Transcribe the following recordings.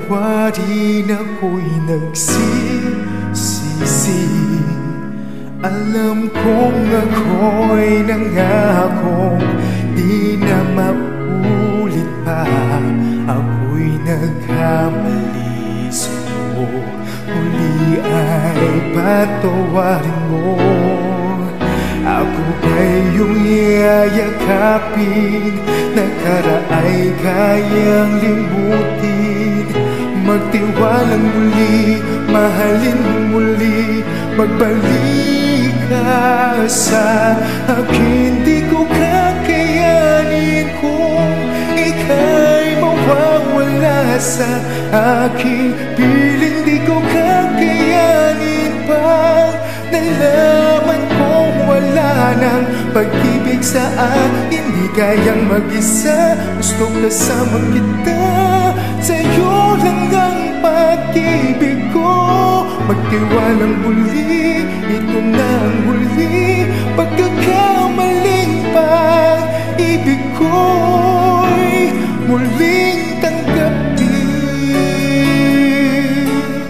dalawa din ako'y nagsisisi. Alam kong ako'y nangakong di na maulit pa. Ako'y nagkamali sa'yo, huli ay patawarin mo. Ako ba'y iyong yayakapin, nakaraay kayang limutin. Magtiwalang muli, mahalin muli, magbalik ka sa akin. Di ko kakayanin kung ika'y mawawala sa aking piling. Di ko kakayanin pag nalaman kong wala nang pag-ibig sa akin. Di kayang mag-isa, gusto kasama kita. Sa'yo lang ang pag-ibig ko. Magtiwalang muli, ito na ang huli. Pagkakamaling pag-ibig ko'y muling tanggapin.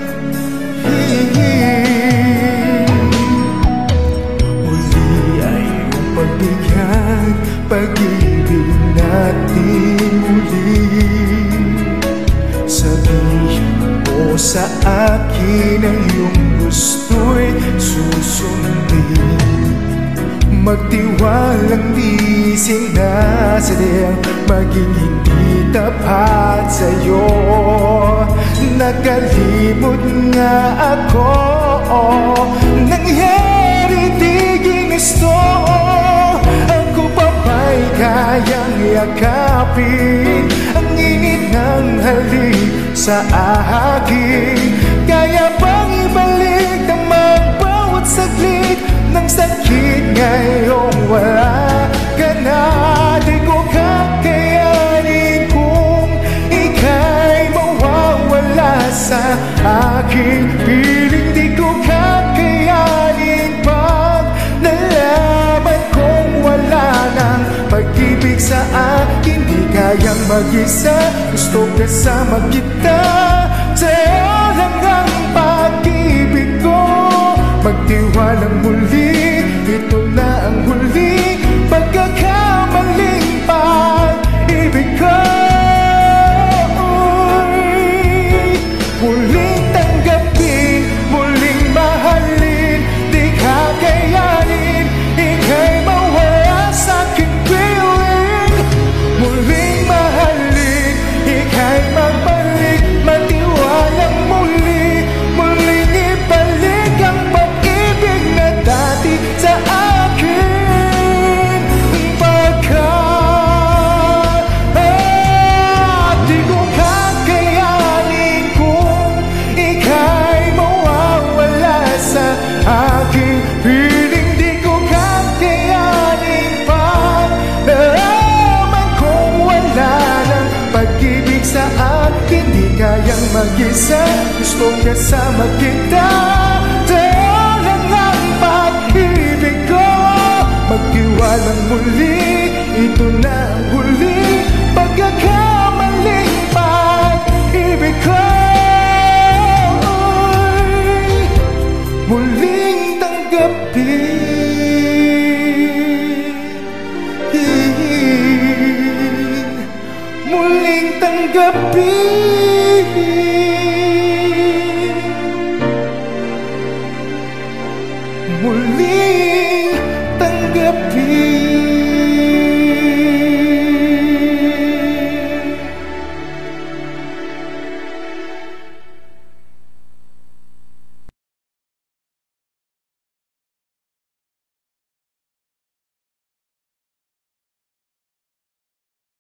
Muli ay iyong pagbigyan, pag-ibig natin muli. Sabihin mo sa akin ang iyong gusto'y susundin. Magtiwalang di sinasadyang maging hindi tapat sa'yo. Nakalimot nga ako, nangyari di ginusto. Ako pa ba'y kayang yakapin ang init ng halik sa akin? Kaya bang ibalik ang bawat saglit ng sakit ngayong wala ka na? Di ko kakayanin kung ika'y mawawala sa aking piling. Di ko kakayanin pag nalaman kong wala nang pag-ibig sa akin. Di kayang mag-isa, gusto kasama kita. Sa'yo lang ang pag-ibig ko. Magtiwalang muli, ito na ang huli. Pagkakamaling pag-ibig ko'y muling tanggapin, muling mahalin. Di kakayanin, ika'y mawala sa aking piling. Muling mahalin, ika'y magbalik. Matiwalang muli, muling ibalik ang pag-ibig na dati sa akin. Di ko kakayanin kung ika'y mawawala sa aking piling. Di ko kakayanin pag nalaman kong wala ng pag-ibig sa akin. Di kayang mag-isa, gusto kasama kita. Sa'yo lang ang pag-ibig ko. Magtiwalang muli, ito na ang huli. Pagkakamaling pag-ibig ko'y muling tanggapin. Muling tanggapin.